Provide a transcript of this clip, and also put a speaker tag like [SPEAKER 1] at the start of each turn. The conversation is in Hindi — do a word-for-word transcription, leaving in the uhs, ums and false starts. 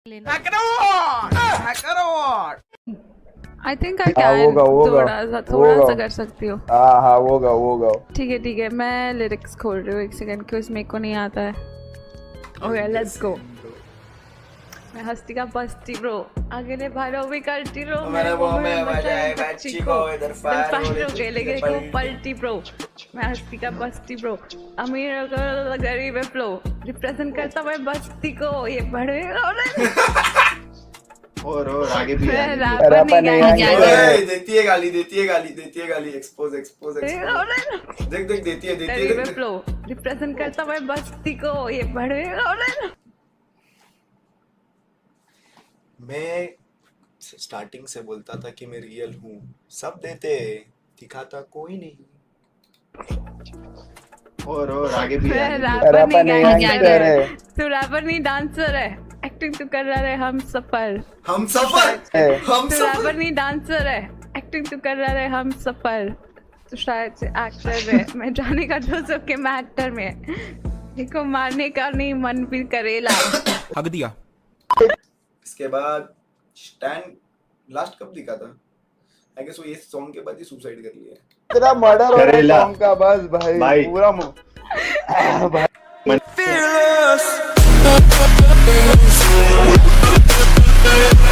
[SPEAKER 1] आई थिंक आई कैन थोड़ा सा थोड़ा सा कर सकती हूँ।
[SPEAKER 2] हाँ हाँ वो गाओ वो गाओ।
[SPEAKER 1] ठीक है ठीक है मैं लिरिक्स खोल रही हूँ एक सेकंड क्योंकि मेरे को नहीं आता है। Okay let's go. मैं हस्ती का बस्ती ब्रो अगले भालो भी करती रो
[SPEAKER 3] मेरे वो में बजाए बच्ची को इधर फायर
[SPEAKER 1] हो गए लेकिन को पलटी ब्रो। मैं हस्ती का बस्ती ब्रो अमीर गरीब है फ्लो रिप्रेजेंट करता मैं बस्ती को ये बड़े
[SPEAKER 3] और और आगे भी
[SPEAKER 1] रैपर नहीं गाली
[SPEAKER 3] देती है गाली देती है गाली देती है गाली एक्सपोज एक्सपोज एक्सपोज देख देख देती है देती है
[SPEAKER 1] फ्लो रिप्रेजेंट करता मैं बस्ती को ये बड़े
[SPEAKER 3] मैं स्टार्टिंग से बोलता था कि मैं रियल हूँ सब देते दिखाता कोई नहीं और और आगे भी
[SPEAKER 1] रैपर नहीं गाली तू रैपर नहीं डांसर है एक्टिंग तो कर रहा है हम सफर
[SPEAKER 3] हम सफर हम
[SPEAKER 1] तू रैपर नहीं डांसर है एक्टिंग तो कर रहा है हम सफर तो शायद से एक्टर है मैं जाने का जो सबके मैं एक्टर में देखो मारने का नहीं मन भी करेला
[SPEAKER 4] हक दिया।
[SPEAKER 3] इसके बाद स्टैंड लास्ट कब दिखा था आई गेस वो ये सॉन्ग के बाद ही सुसाइड कर लिया
[SPEAKER 2] तेरा मर्डर हो रहा सॉन्ग का बस भाई, भाई। पूरा भाई